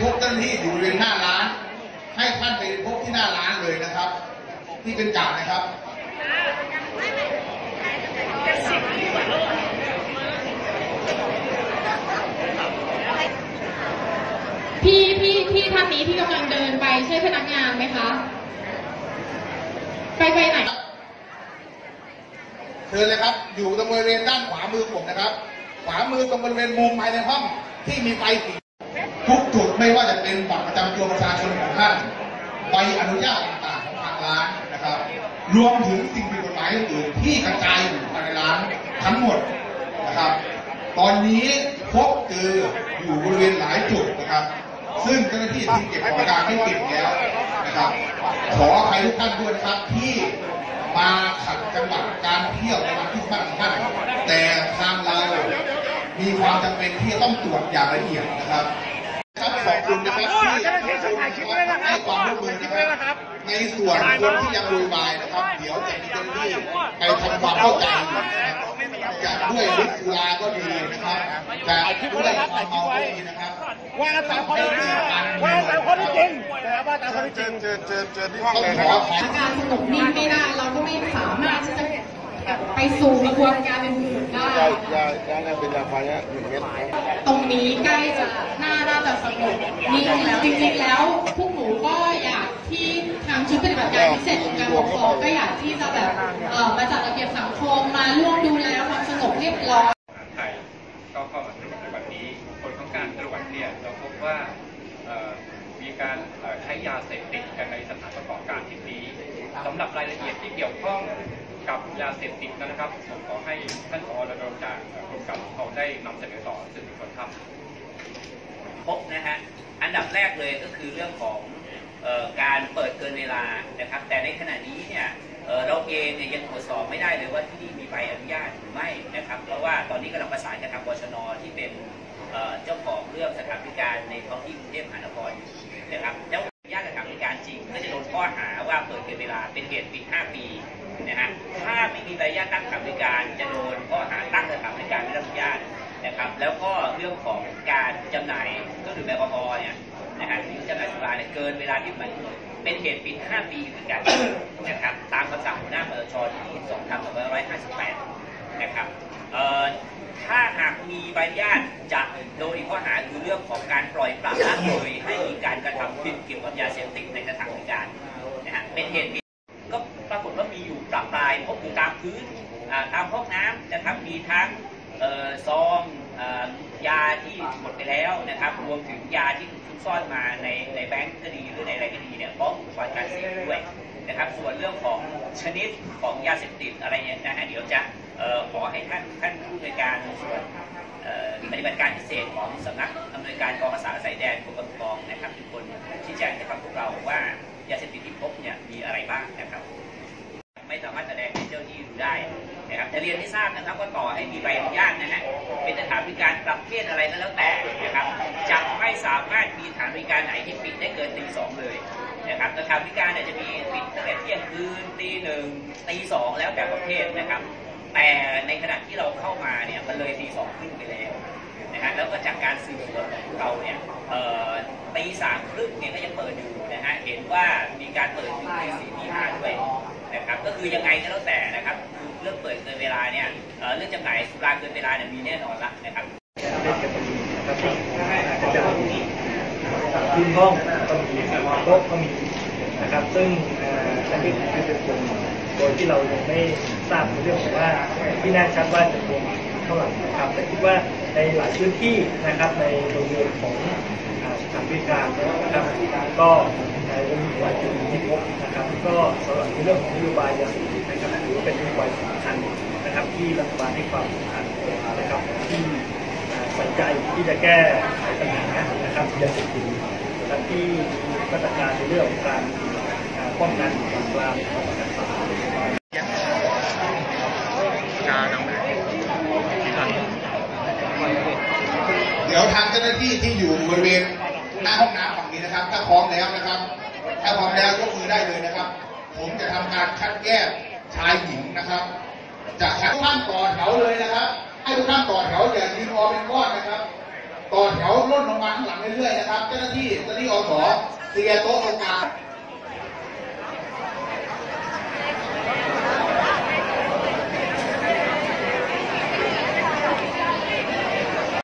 พบเจ้าหน้าที่อยู่บริเวณหน้าร้านให้ท่านไปพบที่หน้าร้านเลยนะครับที่เป็นกาดนะครับพี่ท่านนี้ที่กำลังเดินไปใช่พนักงานไหมคะไปไหนเชิญเลยครับอยู่ตรงบริเวณด้านขวามือผมนะครับขวามือตรงบริเวณมุมภายในห้องที่มีไฟสีทุกจุดไม่ว่าจะเป็นบัตรประจำตัวประชาชนของท่านใบอนุญาตต่างๆของทางร้านนะครับรวมถึงสิ่งผิดกฎหมายอื่นๆที่กระจายอยู่ภายในร้านทั้งหมดนะครับตอนนี้พบเจออยู่บริเวณหลายจุดนะครับซึ่งเจ้าหน้าที่ที่เก็บของกลางไม่เก็บแล้วนะครับขออภัยทุกท่านด้วยนะครับที่มาขัดจังหวะการเที่ยวในวันคริสต์มาสของท่านแต่ทางเรามีความจำเป็นที่ต้องตรวจอย่างละเอียดนะครับขอบคุณนะครับที่ให้ความร่วมมือนะครับในส่วนคนที่ยังโวยวายนะครับเดี๋ยวจะมีเจ้าหน้าที่ไปทำความเข้าใจจากด้วยฤทธิ์สุราก็ดีนะครับแต่ด้วยความเมาก็ดีนะครับว่าตามข้อที่จริงว่าตามข้อที่จริงนะครับว่าตามข้อที่จริงเชิญที่ห้องเลยนะครับการสงบนิ่งไม่ได้เราก็ไม่สามารถที่จะไปสู่กระบวนการอื่นๆได้เป็นยาไฟฮะ1 เม็ดตรงนี้ใกล้จะน่าจะสงบนิ่งแล้วจริงๆแล้วพวกหนูก็อยากที่ทางชุดปฏิบัติการพิเศษของการปกครองก็อยากที่จะแบบมาจัดระเบียบสังคมมาร่วมดูแลความสงบเรียบร้อยไทยก็เข้ามาตรวจในวันนี้ผลของการตรวจเนี่ยเราพบว่ามีการใช้ยาเสพติดกันในสถานประกอบการที่นี้สำหรับรายละเอียดที่เกี่ยวข้องกับยาเสพติดนะครับผมขอให้ท่านผอ.ระดมจากกรมการปกครองได้นำเสนอต่อสื่อมวลชนครับพบนะฮะอันดับแรกเลยก็คือเรื่องของการเปิดเกินเวลานะครับแต่ในขณะนี้เนี่ยเราเองเนี่ยยังตรวจสอบไม่ได้เลยว่าที่นี่มีใบอนุญาตหรือไม่นะครับเพราะว่าตอนนี้กำลังประสานกับทางบชน.ที่เป็นเจ้าของเรื่องสถานบริการในท้องที่กรุงเทพมหานครนะครับแล้วอนุญาตสถานบริการจริงก็จะโดนข้อหาว่าเปิดเกินเวลาเป็นเหตุปิด5 ปีนะฮะถ้าไม่มีใบอนุญาตตั้งสถานบริการจะโดนข้อหาตั้งสถานบริการไม่ได้รับอนุญาตนะครับแล้วก็เรื่องของการจำหน่ายเครื่องดื่มแอลกอฮอล์เนี่ยนะฮะหรือจำหน่ายสุราเนี่ยเกินเวลาที่กำหนดเป็นเหตุปิด5 ปีเหมือนกันนะครับตามคำสั่งหัวหน้าปชที่2/2558นะครับถ้าหากมีใบอนุญาตจะโดนอีกข้อหาคือเรื่องของการปล่อยปละละเลยให้มีการกระทำผิดเกี่ยวกับยาเสพติดในสถานบริการนะฮะเป็นเหตุก็ปรากฏว่ามีอยู่ปรับปรายพบอยู่ตามพื้นตามห้องน้ำนะครับมีทั้งซองยาที่หมดไปแล้วนะครับรวมถึงยาที่ถูกซุกซ่อนมาในแบงก์ก็ดีหรือในอะไรก็ดีเนี่ยพร้อมอุปกรณ์การเสพด้วยนะครับส่วนเรื่องของชนิดของยาเสพติดอะไรเนี่ยนะฮะเดี๋ยวจะขอให้ท่านผู้อำนวยการส่วนปฏิบัติการพิเศษของสำนักอำนวยการกองอาสาสายแดนกรมการปกครองนะครับทุกคนชี้แจงให้กับพวกเราว่ายาเสพติดที่พบเนี่ยมีอะไรบ้างนะครับไม่สามารถแสดงให้เจ้าหน้าที่ดูได้นะครับจะเรียนให้ทราบนะครับว่าต่อให้มีใบอนุญาตนะฮะเป็นสถานบริการประเภทอะไรก็แล้วแต่นะครับจะไม่สามารถมีสถานบริการไหนที่ปิดได้เกินตี 2เลยนะครับสถานบริการเนี่ยจะมีปิดตั้งแต่เที่ยงคืนตี 1ตี 2แล้วแต่ประเภทนะครับแต่ในขณะที่เราเข้ามาเนี่ยมันเลยตี 2ขึ้นไปแล้วนะฮะแล้วก็จากการสืบสวนของเราเนี่ยตี 3 ครึ่งเนี่ยก็ยังเปิดอยู่นะฮะเห็นว่ามีการเปิดถึงตี 4 ตี 5ด้วยนะครับก็คือยังไงก็แล้วแต่นะครับเรื่องเปิดเกินเวลาเนี่ยเรื่องจำหน่ายสุราเกินเวลาเนี่ยมีแน่นอนละนะครับพื้นห้องก็มีโต๊ะก็มีนะครับซึ่งอันนี้เป็นคนโดยที่เรายังไม่ทราบในเรื่องของว่าที่แน่ชัดว่าจะรวมเท่าไหร่นะครับแต่คิดว่าในหลายพื้นที่นะครับในโรงเรียนของสถานบริการนะครับก็จะมีหลายจุดที่พบนะครับก็สำหรับในเรื่องของนโยบายยาเสพติดนะครับถือว่าเป็นนโยบายสำคัญนะครับที่รัฐบาลให้ความสำคัญนะครับที่ใส่ใจที่จะแก้ไขปัญหานะครับยาเสพติดนะครับที่มีมาตรการในเรื่องของการป้องกันปราบปรามและรักษาเดี๋ยวทางเจ้าหน้าที่ที่อยู่บริเวณหน้าห้องน้ำฝั่งนี้นะครับถ้าพร้อมแล้วนะครับถ้าพร้อมแล้วยกมือได้เลยนะครับผมจะทำการคัดแยกชายหญิงนะครับจะคัดทุกท่านต่อแถวเลยนะครับให้ทุกท่านต่อแถวอย่ายืนรอเป็นก้อนนะครับต่อแถวร่นลงมาข้างหลังเรื่อยๆนะครับเจ้าหน้าที่อสเคลียร์โต๊ะตรงกลาง